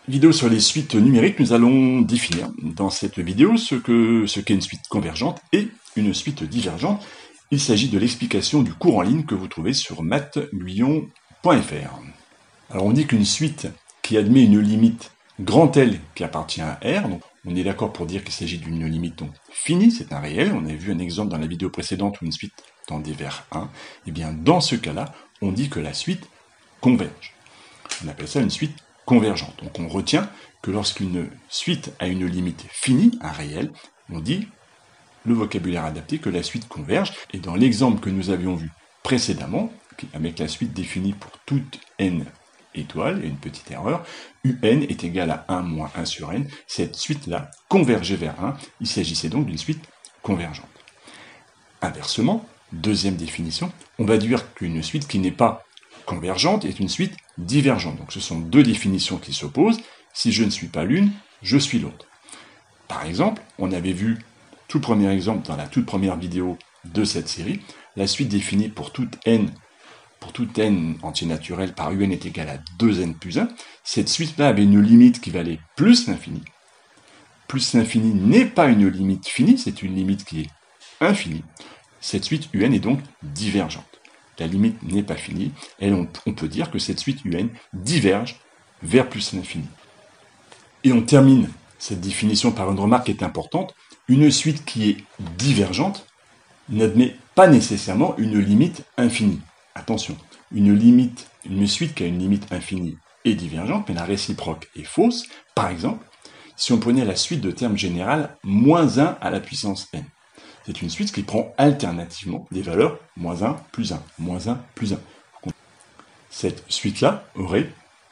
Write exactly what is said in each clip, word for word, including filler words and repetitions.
Vidéo sur les suites numériques, nous allons définir dans cette vidéo ce que ce qu'est une suite convergente et une suite divergente. Il s'agit de l'explication du cours en ligne que vous trouvez sur maths guyon point f r. Alors on dit qu'une suite qui admet une limite grand L qui appartient à R, donc on est d'accord pour dire qu'il s'agit d'une limite donc finie, c'est un réel, on a vu un exemple dans la vidéo précédente où une suite tendait vers un, et bien dans ce cas-là, on dit que la suite converge. On appelle ça une suite convergente. Donc on retient que lorsqu'une suite a une limite finie, un réel, on dit, le vocabulaire adapté, que la suite converge. Et dans l'exemple que nous avions vu précédemment, avec la suite définie pour toute n étoiles, et une petite erreur, un est égal à un moins un sur n, cette suite-là convergeait vers un, il s'agissait donc d'une suite convergente. Inversement, deuxième définition, on va dire qu'une suite qui n'est pas convergente est une suite divergente. Donc ce sont deux définitions qui s'opposent. Si je ne suis pas l'une, je suis l'autre. Par exemple, on avait vu tout premier exemple dans la toute première vidéo de cette série, la suite définie pour toute n, pour toute n entier naturel par un est égal à deux n plus un. Cette suite-là avait une limite qui valait plus l'infini. Plus l'infini n'est pas une limite finie, c'est une limite qui est infinie. Cette suite un est donc divergente. La limite n'est pas finie, et on, on peut dire que cette suite un diverge vers plus l'infini. Et on termine cette définition par une remarque qui est importante. Une suite qui est divergente n'admet pas nécessairement une limite infinie. Attention, une limite, une suite qui a une limite infinie est divergente, mais la réciproque est fausse. Par exemple, si on prenait la suite de terme général moins un à la puissance n. C'est une suite qui prend alternativement des valeurs moins un plus un, moins un plus un. Cette suite-là aurait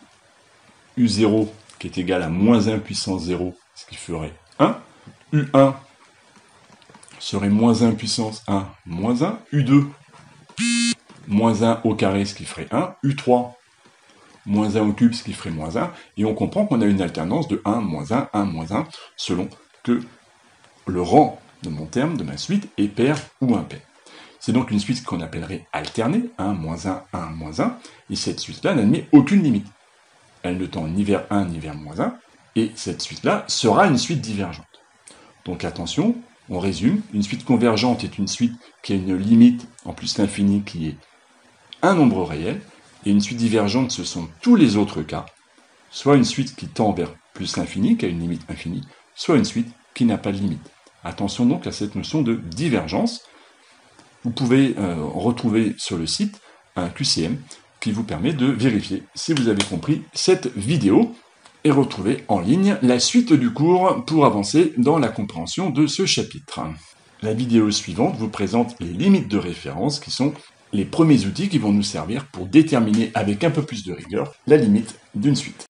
u zéro qui est égal à moins un puissance zéro, ce qui ferait un. u un serait moins un puissance un, moins un. u deux, moins un au carré, ce qui ferait un. u trois, moins un au cube, ce qui ferait moins un. Et on comprend qu'on a une alternance de un, moins un, un, moins un, selon que le rang de mon terme, de ma suite, est pair ou impair. C'est donc une suite qu'on appellerait alternée, un, moins un, un, moins un, et cette suite-là n'admet aucune limite. Elle ne tend ni vers un ni vers moins un, et cette suite-là sera une suite divergente. Donc attention, on résume, une suite convergente est une suite qui a une limite en plus l'infini qui est un nombre réel, et une suite divergente ce sont tous les autres cas, soit une suite qui tend vers plus l'infini, qui a une limite infinie, soit une suite qui n'a pas de limite. Attention donc à cette notion de divergence. Vous pouvez euh, retrouver sur le site un Q C M qui vous permet de vérifier si vous avez compris cette vidéo et retrouver en ligne la suite du cours pour avancer dans la compréhension de ce chapitre. La vidéo suivante vous présente les limites de référence qui sont les premiers outils qui vont nous servir pour déterminer avec un peu plus de rigueur la limite d'une suite.